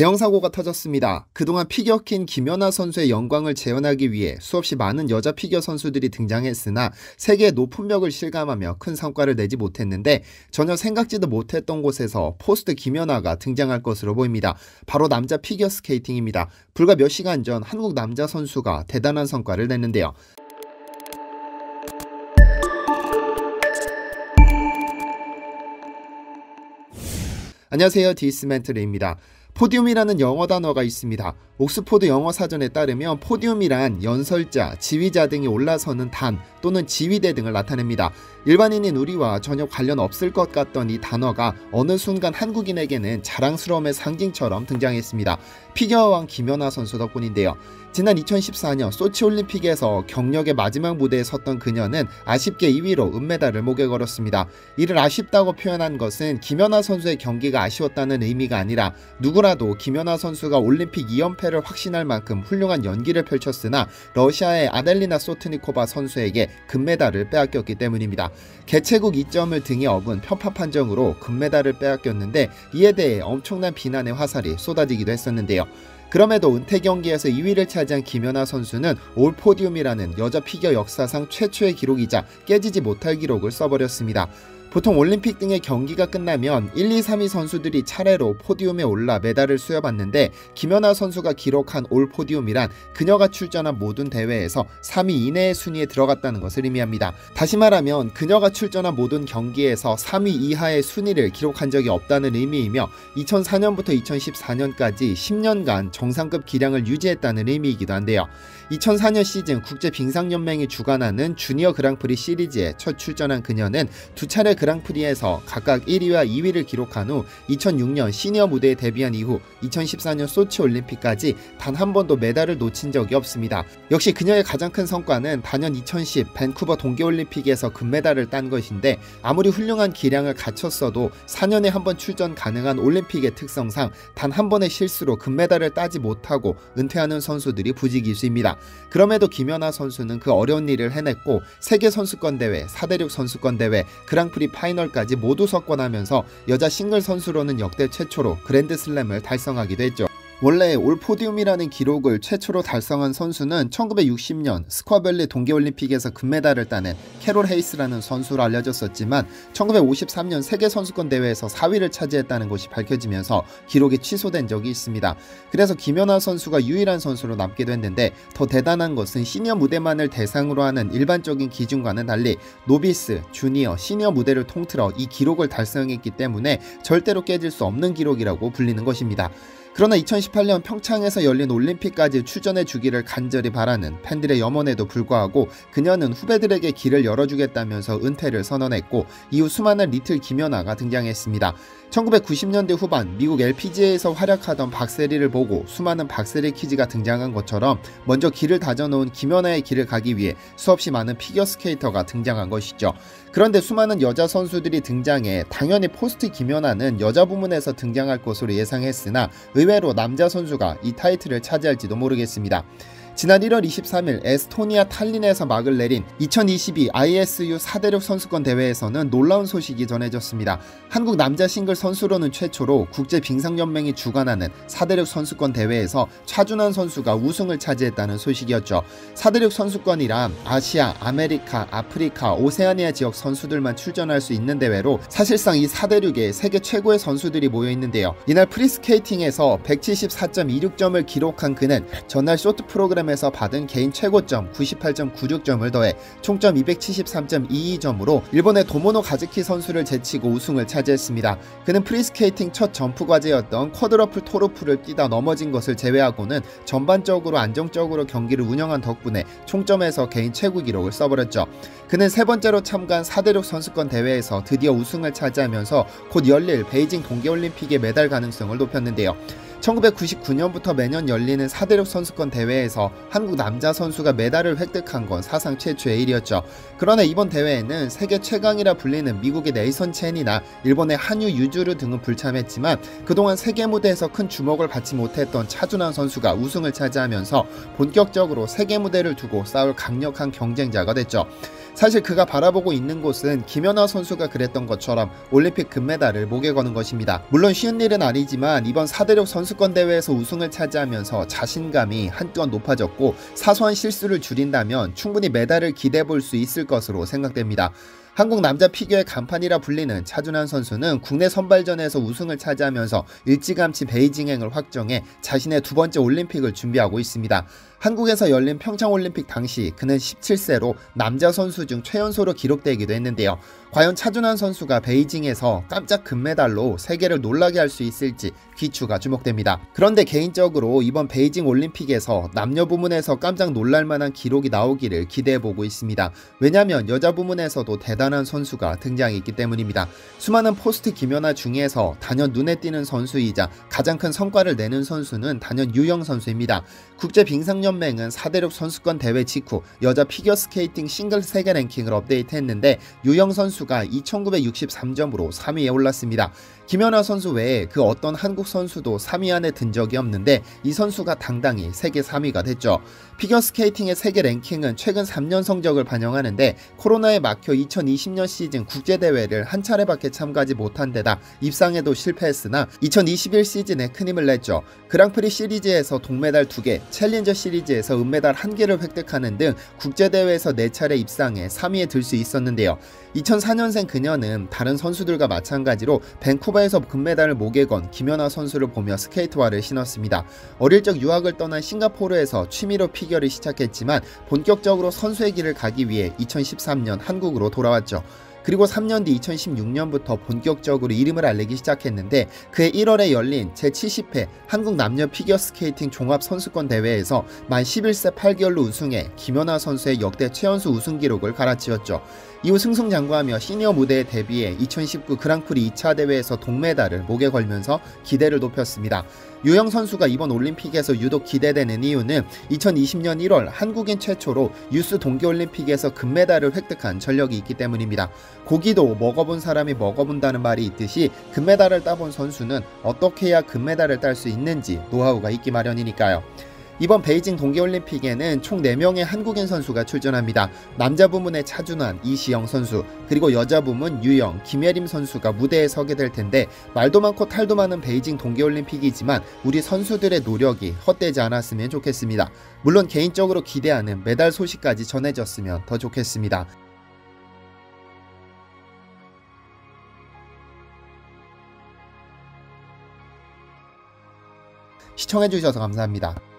대형 사고가 터졌습니다. 그동안 피겨킨 김연아 선수의 영광을 재현하기 위해 수없이 많은 여자 피겨 선수들이 등장했으나 세계의 높은 벽을 실감하며 큰 성과를 내지 못했는데 전혀 생각지도 못했던 곳에서 포스트 김연아가 등장할 것으로 보입니다. 바로 남자 피겨 스케이팅입니다. 불과 몇 시간 전 한국 남자 선수가 대단한 성과를 냈는데요. 안녕하세요, 디스멘트리입니다. 포디움이라는 영어 단어가 있습니다. 옥스포드 영어 사전에 따르면 포디움이란 연설자, 지휘자 등이 올라서는 단 또는 지휘대 등을 나타냅니다. 일반인인 우리와 전혀 관련 없을 것 같던 이 단어가 어느 순간 한국인에게는 자랑스러움의 상징처럼 등장했습니다. 피겨왕 김연아 선수 덕분인데요. 지난 2014년 소치올림픽에서 경력의 마지막 무대에 섰던 그녀는 아쉽게 2위로 은메달을 목에 걸었습니다. 이를 아쉽다고 표현한 것은 김연아 선수의 경기가 아쉬웠다는 의미가 아니라 누구라도 김연아 선수가 올림픽 2연패를 확신할 만큼 훌륭한 연기를 펼쳤으나 러시아의 아델리나 소트니코바 선수에게 금메달을 빼앗겼기 때문입니다. 개최국 2점을 등에 업은 편파 판정으로 금메달을 빼앗겼는데 이에 대해 엄청난 비난의 화살이 쏟아지기도 했었는데요. 그럼에도 은퇴 경기에서 2위를 차지한 김연아 선수는 올 포디움이라는 여자 피겨 역사상 최초의 기록이자 깨지지 못할 기록을 써버렸습니다. 보통 올림픽 등의 경기가 끝나면 1, 2, 3위 선수들이 차례로 포디움에 올라 메달을 수여받는데 김연아 선수가 기록한 올 포디움이란 그녀가 출전한 모든 대회에서 3위 이내의 순위에 들어갔다는 것을 의미합니다. 다시 말하면 그녀가 출전한 모든 경기에서 3위 이하의 순위를 기록한 적이 없다는 의미이며 2004년부터 2014년까지 10년간 정상급 기량을 유지했다는 의미이기도 한데요. 2004년 시즌 국제빙상연맹이 주관하는 주니어 그랑프리 시리즈에 첫 출전한 그녀는 두 차례 그랑프리에서 각각 1위와 2위를 기록한 후 2006년 시니어 무대에 데뷔한 이후 2014년 소치 올림픽까지 단 한 번도 메달을 놓친 적이 없습니다. 역시 그녀의 가장 큰 성과는 단연 2010 밴쿠버 동계올림픽에서 금메달을 딴 것인데 아무리 훌륭한 기량을 갖췄어도 4년에 한 번 출전 가능한 올림픽의 특성상 단 한 번의 실수로 금메달을 따지 못하고 은퇴하는 선수들이 부지기수입니다. 그럼에도 김연아 선수는 그 어려운 일을 해냈고 세계선수권대회, 4대륙 선수권대회, 그랑프리 파이널까지 모두 석권하면서 여자 싱글 선수로는 역대 최초로 그랜드슬램을 달성하기도 했죠. 원래 올 포디움이라는 기록을 최초로 달성한 선수는 1960년 스쿼밸리 동계올림픽에서 금메달을 따낸 캐롤 헤이스라는 선수로 알려졌었지만 1953년 세계선수권대회에서 4위를 차지했다는 것이 밝혀지면서 기록이 취소된 적이 있습니다. 그래서 김연아 선수가 유일한 선수로 남기도 했는데 더 대단한 것은 시니어 무대만을 대상으로 하는 일반적인 기준과는 달리 노비스, 주니어, 시니어 무대를 통틀어 이 기록을 달성했기 때문에 절대로 깨질 수 없는 기록이라고 불리는 것입니다. 그러나 2018년 평창에서 열린 올림픽까지 출전해 주기를 간절히 바라는 팬들의 염원에도 불구하고 그녀는 후배들에게 길을 열어주겠다면서 은퇴를 선언했고 이후 수많은 리틀 김연아가 등장했습니다. 1990년대 후반 미국 LPGA에서 활약하던 박세리를 보고 수많은 박세리 키즈가 등장한 것처럼 먼저 길을 다져놓은 김연아의 길을 가기 위해 수없이 많은 피겨스케이터가 등장한 것이죠. 그런데 수많은 여자 선수들이 등장해 당연히 포스트 김연아는 여자 부문에서 등장할 것으로 예상했으나 의외로 남자 선수가 이 타이틀을 차지할지도 모르겠습니다. 지난 1월 23일 에스토니아 탈린에서 막을 내린 2022 ISU 4대륙 선수권 대회에서는 놀라운 소식이 전해졌습니다. 한국 남자 싱글 선수로는 최초로 국제빙상연맹이 주관하는 4대륙 선수권 대회에서 차준환 선수가 우승을 차지했다는 소식이었죠. 4대륙 선수권이란 아시아, 아메리카, 아프리카, 오세아니아 지역 선수들만 출전할 수 있는 대회로 사실상 이 4대륙에 세계 최고의 선수들이 모여있는데요. 이날 프리스케이팅에서 174.26점을 기록한 그는 전날 쇼트 프로그램에서 받은 개인 최고점 98.96점을 더해 총점 273.22점으로 일본의 도모노 가즈키 선수를 제치고 우승을 차지했습니다. 그는 프리스케이팅 첫 점프 과제였던 쿼드러플 토르프를 뛰다 넘어진 것을 제외하고는 전반적으로 안정적으로 경기를 운영한 덕분에 총점에서 개인 최고 기록을 써버렸죠. 그는 세 번째로 참가한 4대륙 선수권 대회에서 드디어 우승을 차지하면서 곧 열릴 베이징 동계올림픽의 메달 가능성을 높였는데요. 1999년부터 매년 열리는 4대륙 선수권 대회에서 한국 남자 선수가 메달을 획득한 건 사상 최초의 일이었죠. 그러나 이번 대회에는 세계 최강이라 불리는 미국의 네이선 첸이나 일본의 한유 유주르 등은 불참했지만 그동안 세계 무대에서 큰 주목을 받지 못했던 차준환 선수가 우승을 차지하면서 본격적으로 세계 무대를 두고 싸울 강력한 경쟁자가 됐죠. 사실 그가 바라보고 있는 곳은 김연아 선수가 그랬던 것처럼 올림픽 금메달을 목에 거는 것입니다. 물론 쉬운 일은 아니지만 이번 4대륙 선수권 대회에서 우승을 차지하면서 자신감이 한껏 높아졌고 사소한 실수를 줄인다면 충분히 메달을 기대해 볼 수 있을 것으로 생각됩니다. 한국 남자 피겨의 간판이라 불리는 차준환 선수는 국내 선발전에서 우승을 차지하면서 일찌감치 베이징행을 확정해 자신의 두 번째 올림픽을 준비하고 있습니다. 한국에서 열린 평창올림픽 당시 그는 17세로 남자 선수 중 최연소로 기록되기도 했는데요. 과연 차준환 선수가 베이징에서 깜짝 금메달로 세계를 놀라게 할 수 있을지 귀추가 주목됩니다. 그런데 개인적으로 이번 베이징 올림픽에서 남녀 부문에서 깜짝 놀랄만한 기록이 나오기를 기대해보고 있습니다. 왜냐하면 여자 부문에서도 대단한 선수가 등장했기 때문입니다. 수많은 포스트 김연아 중에서 단연 눈에 띄는 선수이자 가장 큰 성과를 내는 선수는 단연 유영 선수입니다. 국제빙상연맹은 4대륙 선수권 대회 직후 여자 피겨스케이팅 싱글 세계 랭킹을 업데이트했는데 유영 선수가 2963점으로 3위에 올랐습니다. 김연아 선수 외에 그 어떤 한국 선수도 3위 안에 든 적이 없는데 이 선수가 당당히 세계 3위가 됐죠. 피겨스케이팅의 세계 랭킹은 최근 3년 성적을 반영하는데 코로나에 막혀 2020년 시즌 국제대회를 한 차례밖에 참가하지 못한 데다 입상에도 실패했으나 2021 시즌에 큰 힘을 냈죠. 그랑프리 시리즈에서 동메달 2개, 챌린저 시리즈에서 은메달 1개를 획득하는 등 국제대회에서 4차례 입상해 3위에 들 수 있었는데요. 2004년생 그녀는 다른 선수들과 마찬가지로 밴쿠버에서 금메달을 목에 건 김연아 선수를 보며 스케이트화를 신었습니다. 어릴 적 유학을 떠난 싱가포르에서 취미로 피겨를 시작했지만 본격적으로 선수의 길을 가기 위해 2013년 한국으로 돌아왔죠. 그리고 3년 뒤 2016년부터 본격적으로 이름을 알리기 시작했는데 그해 1월에 열린 제70회 한국 남녀 피겨스케이팅 종합선수권 대회에서 만 11세 8개월로 우승해 김연아 선수의 역대 최연소 우승 기록을 갈아치웠죠. 이후 승승장구하며 시니어 무대에 데뷔해 2019 그랑프리 2차 대회에서 동메달을 목에 걸면서 기대를 높였습니다. 유영 선수가 이번 올림픽에서 유독 기대되는 이유는 2020년 1월 한국인 최초로 유스 동계올림픽에서 금메달을 획득한 전력이 있기 때문입니다. 고기도 먹어본 사람이 먹어본다는 말이 있듯이 금메달을 따본 선수는 어떻게 해야 금메달을 딸 수 있는지 노하우가 있기 마련이니까요. 이번 베이징 동계올림픽에는 총 4명의 한국인 선수가 출전합니다. 남자 부문의 차준환, 이시영 선수, 그리고 여자 부문 유영, 김예림 선수가 무대에 서게 될 텐데 말도 많고 탈도 많은 베이징 동계올림픽이지만 우리 선수들의 노력이 헛되지 않았으면 좋겠습니다. 물론 개인적으로 기대하는 메달 소식까지 전해졌으면 더 좋겠습니다. 시청해주셔서 감사합니다.